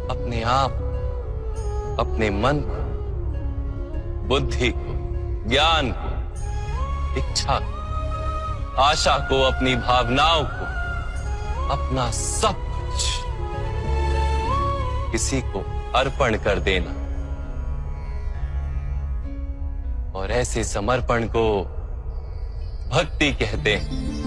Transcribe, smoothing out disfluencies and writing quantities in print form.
अपने आप, अपने मन को, बुद्धि को, ज्ञान को, इच्छा को, आशा को, अपनी भावनाओं को, अपना सब कुछ किसी को अर्पण कर देना। और ऐसे समर्पण को भक्ति कहते हैं।